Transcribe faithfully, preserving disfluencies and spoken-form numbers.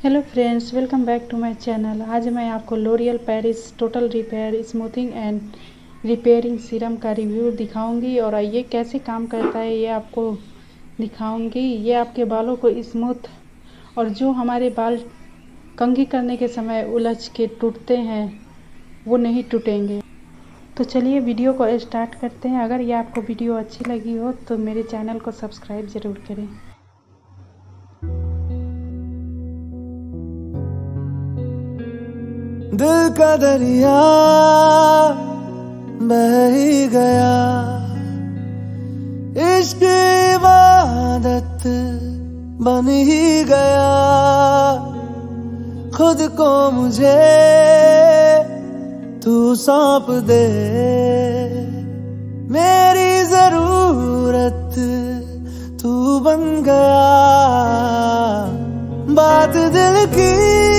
Hello friends, welcome back to my channel. आज मैं आपको L'Oreal Paris total repair smoothing and repairing serum का review दिखाऊंगी और ये कैसे काम करता है ये आपको दिखाऊंगी। ये आपके बालों को स्मूथ और जो हमारे बाल कंघी करने के समय उलझ के टूटते हैं वो नहीं टूटेंगे। तो चलिए वीडियो को स्टार्ट करते हैं। अगर ये आपको वीडियो अच्छी लगी हो तो मेरे चैनल को सब्सक्राइब ज़रूर करें। दिल का दरिया बह ही गया, इश्क इबादत बन ही गया। खुद को मुझे तू सौंप दे, मेरी जरूरत तू बन गया। बात दिल की